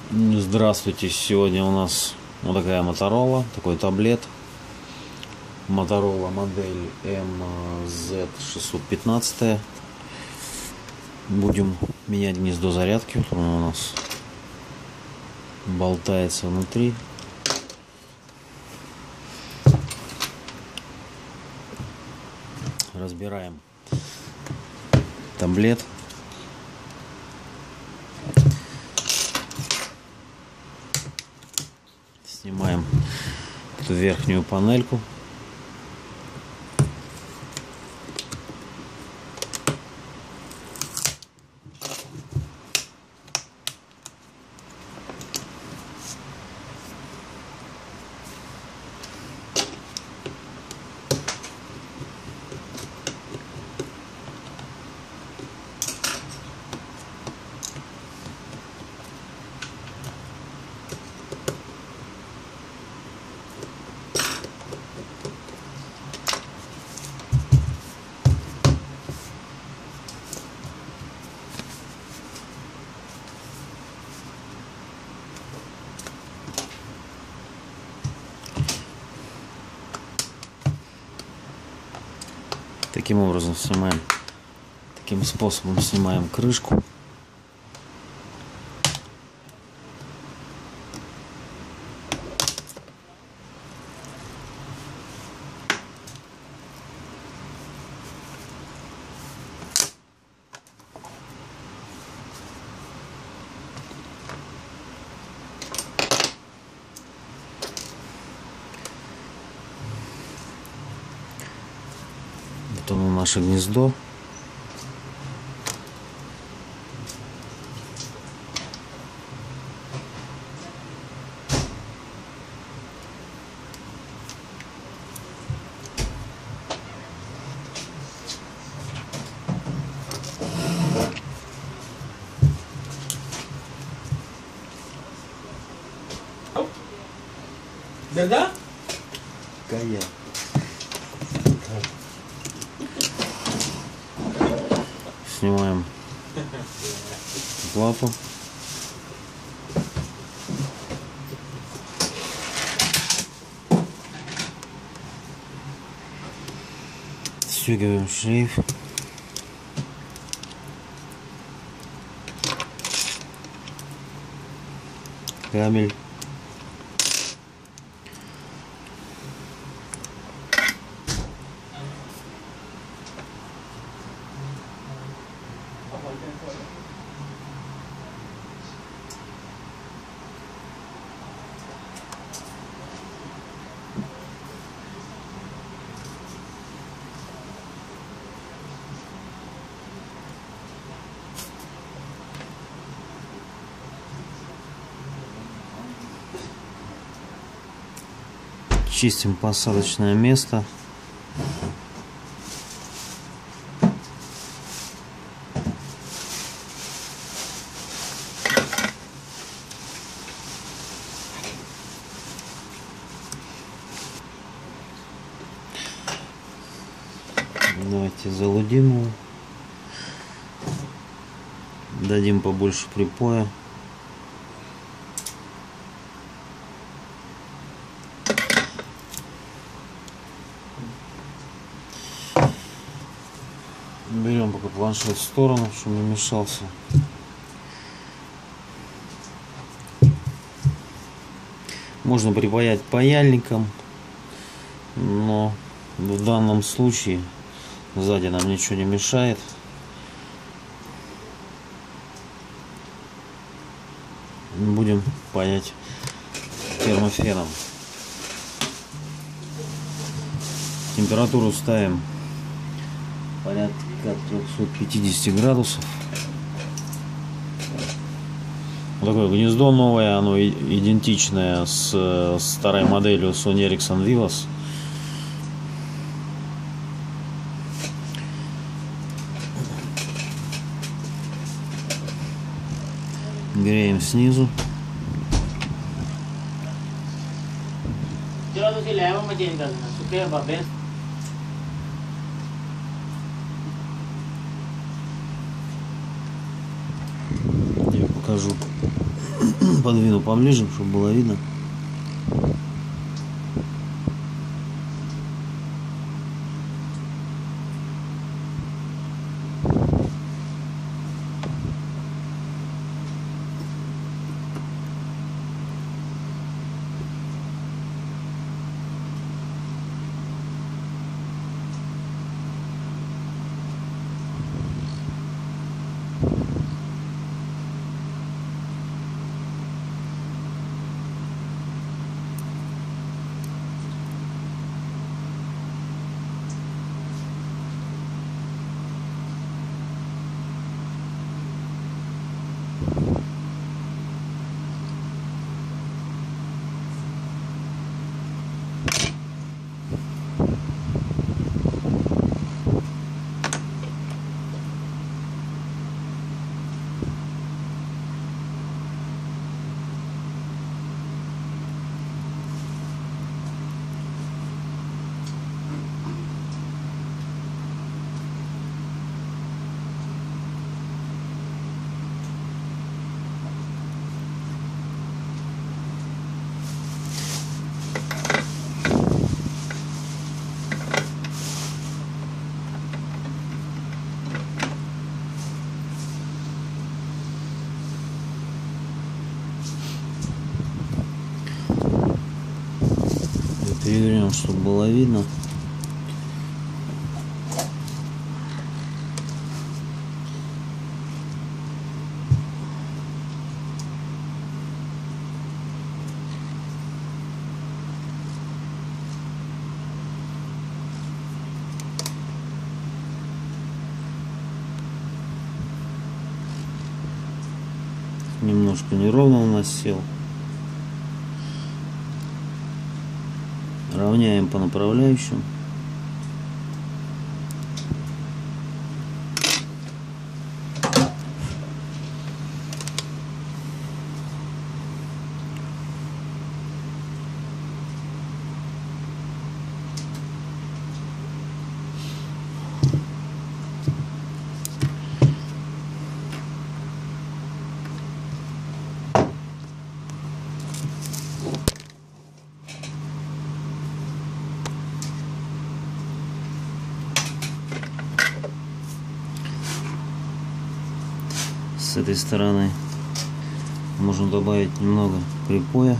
Здравствуйте, сегодня у нас вот такая Motorola, такой таблет. Motorola модель MZ615. Будем менять гнездо зарядки. Вот оно у нас болтается внутри. Разбираем таблет. Снимаем эту верхнюю панельку. Таким образом снимаем, таким способом снимаем крышку. Вот оно, наше гнездо. Да? Кая. Снимаем плату. Стягиваем шлейф. Кабель. Чистим посадочное место. Давайте залудим его. Дадим побольше припоя. Берем пока планшет в сторону, чтобы не мешался. Можно припаять паяльником, но в данном случае сзади нам ничего не мешает. Будем паять термофеном. Температуру ставим порядка 350 градусов. Вот такое гнездо новое, оно идентичное с старой моделью Sony Ericsson Vivos. Греем снизу. Я покажу подвину поближе, чтобы было видно. Перевернем, чтобы было видно. Немножко неровно у нас сел. Равняем по направляющим. С этой стороны можно добавить немного припоя.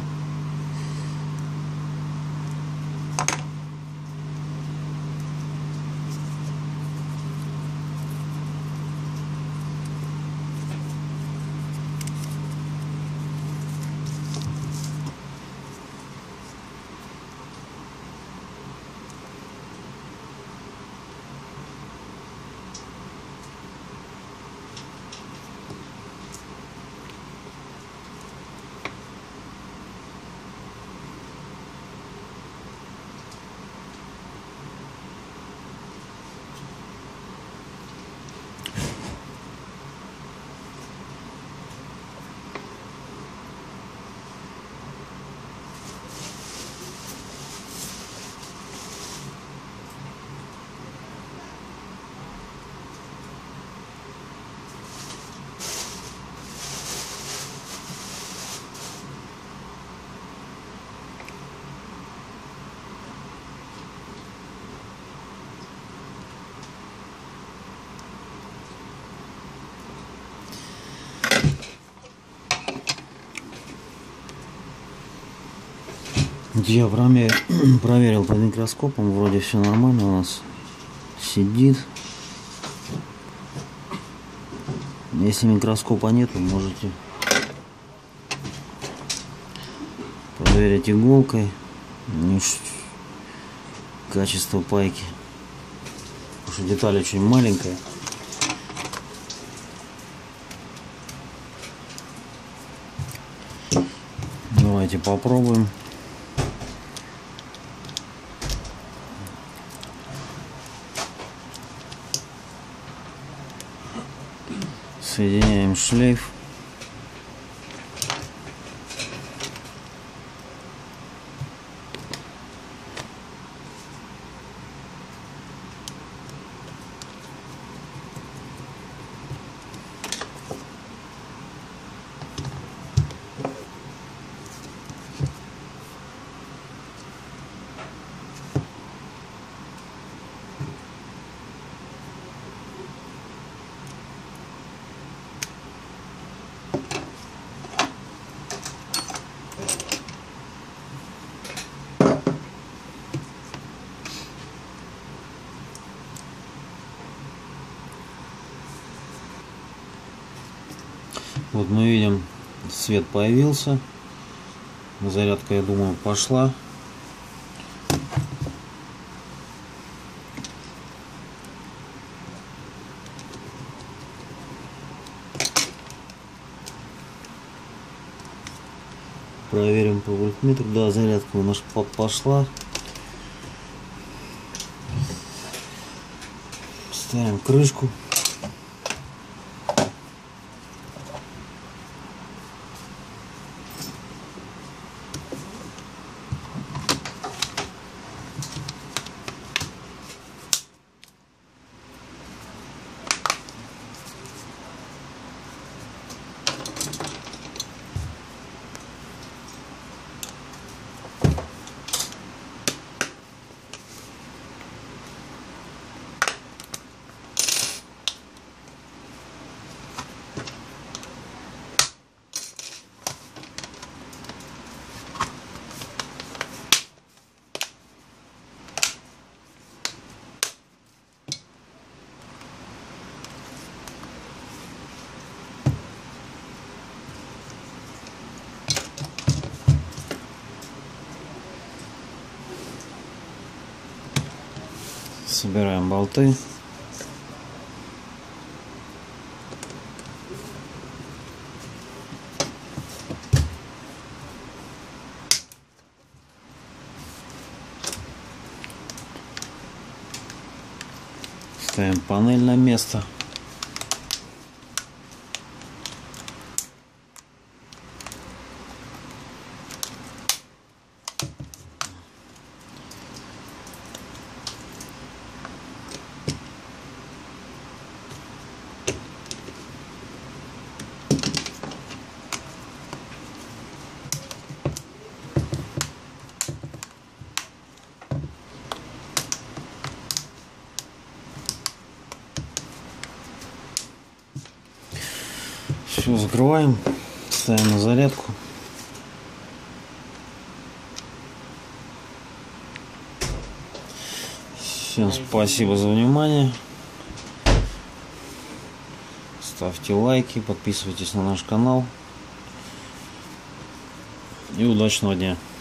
Я проверил под микроскопом, вроде все нормально у нас сидит. Если микроскопа нету, можете проверить иголкой качество пайки, потому что деталь очень маленькая. Давайте попробуем. Соединяем шлейф. Вот мы видим, свет появился. Зарядка, я думаю, пошла. Проверим по вольтметру. Да, зарядка у нас пошла. Ставим крышку. Собираем болты. Ставим панель на место. Все, закрываем, ставим на зарядку. Всем спасибо за внимание. Ставьте лайки, подписывайтесь на наш канал. И удачного дня.